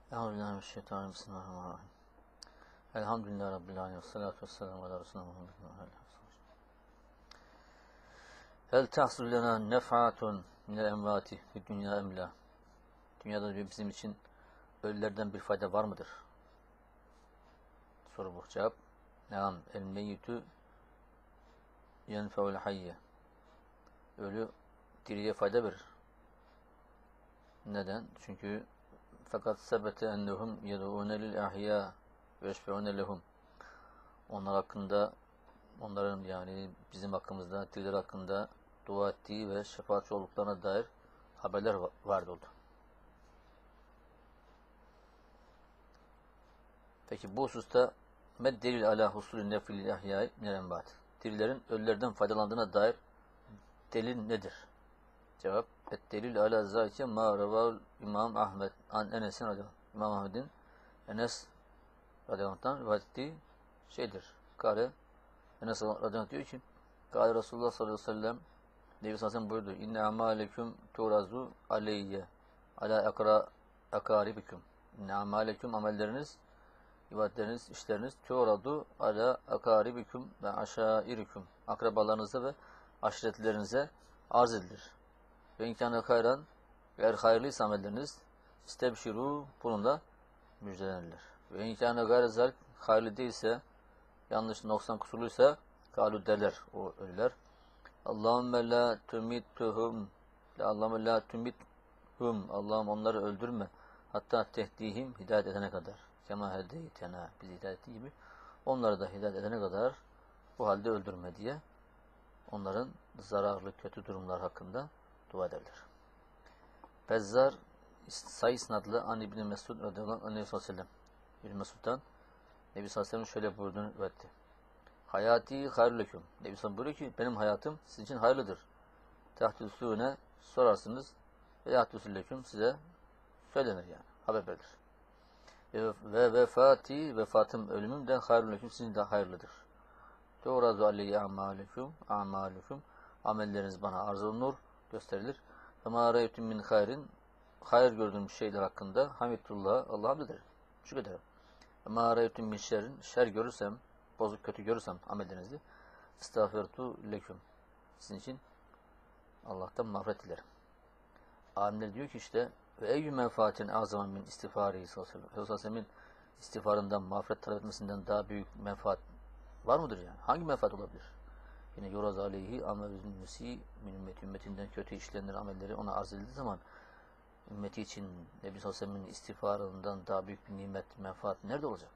Euzubillahimineşşeytanirracim. Bismillahirrahmanirrahim. Elhamdülillahi Rabbil alemin. Vessalatu vesselamu ala Resulina Muhammedin. Hel tahsul lena nef'atun minel emvati fi dünya emla. Dünyada bizim için ölülerden bir fayda var mıdır? Soru bu. Cevap. Neam el meyyitü yenfeul hayye. Ölü diriye fayda verir. Neden? Çünkü fakat sebete ennehum yed'ûne lil ahya ve yeşfeûne lehum. Onlar hakkında, onların yani bizim hakkımızda, diriler hakkında dua ettiği ve şefaatçi olduklarına dair haberler vardı oldu. Peki bu hususta meddelil ala husulü nefilil ahyâi minel enbât. Dirilerin ölülerden faydalandığına dair delil nedir? Cevap. Et-delil ala zâike mâ revâl İmam Ahmed an Enes'in radıyallahu anh. İmam Ahmed'in Enes radıyallahu anh'tan rivayet ettiği şeydir. Kâle Enes radıyallahu anh diyor ki Kâle Resulullah sallallahu aleyhi ve sellem Nebi sallallahu aleyhi ve sellem buyurdu. İnne amâleküm turazu aleyye ala akâribiküm. İnne amâleküm amelleriniz, ibadetleriniz, işleriniz turadu ala akâribiküm ve aşâiriküm. Akrabalarınıza ve aşiretlerinize arz edilir. Ve imkânı hayran, eğer hayırlıysa amelleriniz, istebşirû, bununla müjdelenilir. Ve imkânı gayri hayırlı değilse, yanlış, noksan, kusurluysa, kâlu derler o ölüler. Allahümme la tümittuhum, Allahümme la tümithum, Allah'ım onları öldürme, hatta tehdihim, hidayet edene kadar. Kema hedeytena, bizi hidayet ettiği gibi, onları da hidayet edene kadar bu halde öldürme diye, onların zararlı, kötü durumlar hakkında dua ederler. Bezzar Sayı isnadlı an İbn Mesud radıyallahu anh Nebi sallallahu aleyhi ve sellem İbn Mesud'dan Nebi sallallahu aleyhi ve sellem şöyle buyurduğunu öğretti. Hayati hayırlüküm. Nebi sallallahu aleyhi ve sellem buyuruyor ki benim hayatım sizin için hayırlıdır. Tahtüsûne sorarsınız ve yahtüsülleküm size söylenir yani. Haber verilir. Ve vefatım ölümüm de hayırlüküm sizin de hayırlıdır. Tuğrazu aleyhi amalüküm amelleriniz bana arz olunur, gösterilir. Ve mâ reytüm min hayrin hayır gördüğüm şeyler hakkında hamidullah Allah'a hamd ederim. Şükrederim. Ve mâ reytüm min şerrin şer görürsem, bozuk kötü görürsem amellerinizi estağfirtu leküm. Sizin için Allah'tan mağfiret dilerim. Alimler diyor ki işte ve eyyü menfaatin azaman min istifari sallallahu aleyhi ve sellem'in istiğfarından, mağfiret talep etmesinden daha büyük menfaat var mıdır yani? Hangi menfaat olabilir? Yine yuraz aleyhi amelül müsi min ümmetinden kötü işleyenler amelleri ona arz edildiği zaman ümmeti için Nebi sallallahu aleyhi ve sellem'in istiğfarından daha büyük bir nimet, menfaat nerede olacak?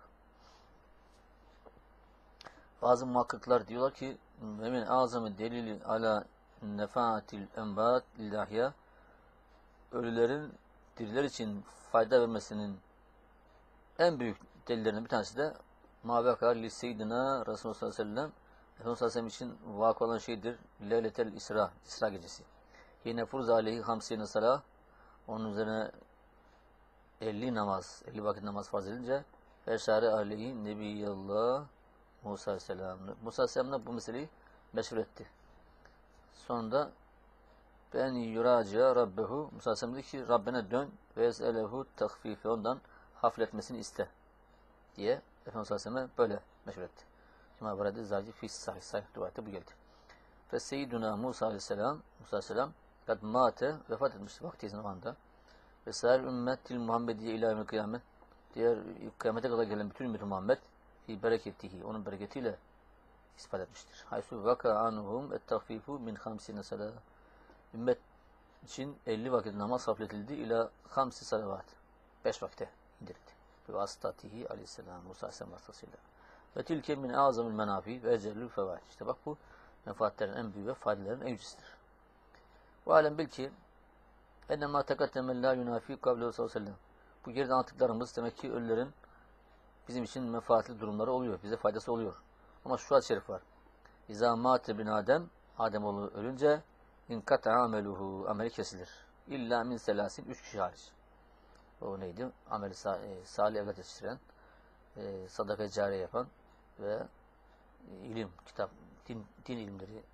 Bazı muhakkıklar diyorlar ki ve min azamı delili ala nefaatil enbat illahya ölülerin diriler için fayda vermesinin en büyük delillerinden bir tanesi de mâbeka li seyyidina Resulullah sallallahu aleyhi ve sellem Efendimiz sallallahu aleyhi ve sellem için vakı olan şeydir. Leyletel İsra gecesi. Yine furz aleyhi hamsine salah onun üzerine 50 vakit namaz farz edilince Eşare aleyhi nebiyallah Musa aleyhisselam. Musa aleyhisselam bu meseleyi meşhur etti. Sonunda ben yuraciya rabbehu Musa aleyhisselam dedi ki Rabbine dön ve eselehu takfifi ondan hafifletmesini iste diye Efendimiz aleyhisselam böyle meşhur etti. Cuma vardı zaci fi sahih rivayette bu geldi. Ve seyyiduna Musa aleyhisselam kad mate vefat etmişti vakti zamanında. Ve sâir ümmetil Muhammediye ilâ yevmil kıyamet diğer kıyamete kadar gelen bütün ümmet Muhammed fi bereketihi onun bereketiyle ispat etmiştir. Haysu vaka anuhum et-tahfifu min 50 salat. Ümmet için 50 vakit namaz hafifletildi ila 5 salavat. 5 vakte indirildi. Ve astatihi aleyhisselam Musa aleyhisselam vasıtasıyla. Ve tilke min azamil menafi ve ecellül fevaid. İşte bak bu menfaatlerin en büyük ve faydaların en yücesidir. Bu alem bil ki ennemâ tekattemel lâ yunâfî kavlehu sallallahu aleyhi ve sellem. Bu geride anlattıklarımız demek ki ölülerin bizim için menfaatli durumları oluyor. Bize faydası oluyor. Ama şu hadis-i şerif var. İzâ mâte bin Ademoğlu ölünce inkata ameluhu ameli kesilir. İllâ min selâsin 3 kişi hariç. O neydi? Ameli salih evlat yetiştiren, sadaka-i cariye yapan ve ilim, kitap, din ilimleri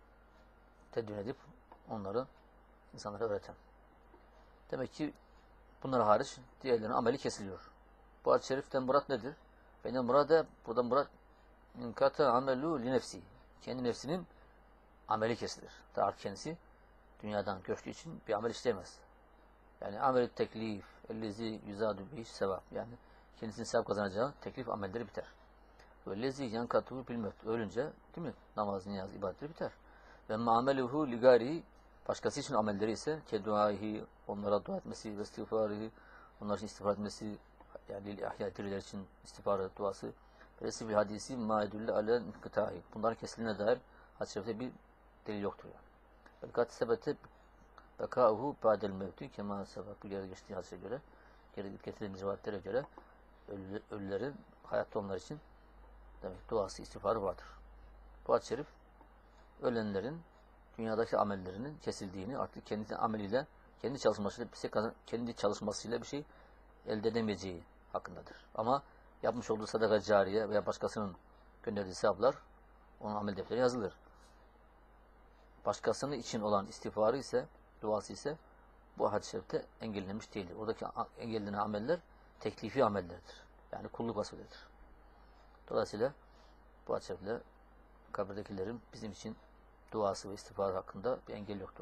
tedvin edip onları insanlara öğreten. Demek ki Bunlar hariç diğerlerinin ameli kesiliyor. Bu hadis-i şeriften murat nedir? Benim murada, burada murat inkata amelu li nefsi. Kendi nefsinin ameli kesilir. Ta kendisi dünyadan göçtüğü için bir amel işleyemez. Yani amel-i teklif, ellezi yüzadu bihi sevap. Yani kendisinin sevap kazanacağı teklif amelleri biter. Ellezi yankatuhu bilmet. Ölünce, değil mi? Namaz, niyaz, ibadetleri biter. Ve mameluhu ligari, başkası için amelleri ise keduahi, onlara dua etmesi ve istiğfarı, onlar için istiğfar etmesi, yani ahya diriler için istiğfarı, duası. Resifil hadisi maedülle ale inkıtahi. Bunların kesildiğine dair hadis-i şerifte bir delil yoktur yani. Fakat sebete bekâuhu ba'del mevti kema sebep. Bu yere geçtiği hadise göre, geri getirdiğimiz rivayetlere göre ölülerin hayatta onlar için demek duası, istiğfarı vardır. Bu hadis-i şerif ölenlerin dünyadaki amellerinin kesildiğini, artık kendi ameliyle, kendi çalışmasıyla bir şey elde edemeyeceği hakkındadır. Ama yapmış olduğu sadaka cariye veya başkasının gönderdiği sevaplar onun amel defteri yazılır. Başkasının için olan istiğfarı ise, duası ise bu hadis-i şerifte engellenmiş değildir. Oradaki engellenen ameller teklifi amellerdir. Yani kulluk vasfıdır. Dolayısıyla bu hadis-i şerifle kabirdekilerin bizim için duası ve istiğfarı hakkında bir engel yoktur.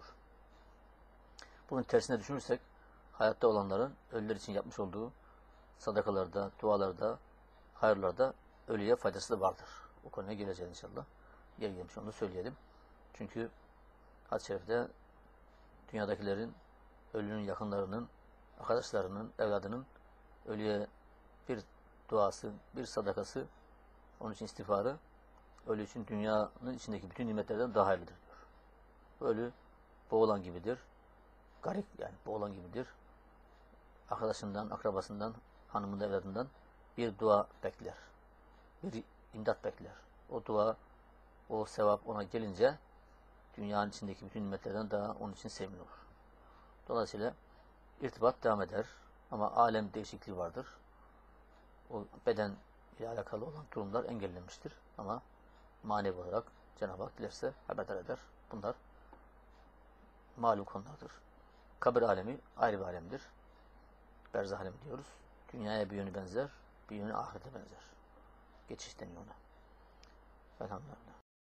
Bunun tersine düşünürsek, hayatta olanların ölüler için yapmış olduğu sadakalarda, dualarda, hayırlarda ölüye faydası da vardır. O konuya geleceğiz inşallah. Yer gelmiş onu söyleyelim. Çünkü hadis-i şerifte dünyadakilerin, ölünün yakınlarının, arkadaşlarının, evladının ölüye bir duası, bir sadakası, onun için istiğfarı, ölü için dünyanın içindeki bütün nimetlerden daha hayırlıdır diyor. Ölü boğulan gibidir. Garip yani boğulan gibidir. Arkadaşından, akrabasından, hanımından, evladından bir dua bekler. Bir imdat bekler. O dua, o sevap ona gelince dünyanın içindeki bütün nimetlerden daha onun için sevimli olur. Dolayısıyla irtibat devam eder. Ama alem değişikliği vardır. O beden ile alakalı olan durumlar engellenmiştir. Ama manevi olarak Cenab-ı Hak dilerse haberdar eder. Bunlar malum konulardır. Kabir alemi ayrı bir alemdir. Berzah alemi diyoruz. Dünyaya bir yönü benzer, bir yönü ahirete benzer. Geçiş deniyor ona. Elhamdülillah.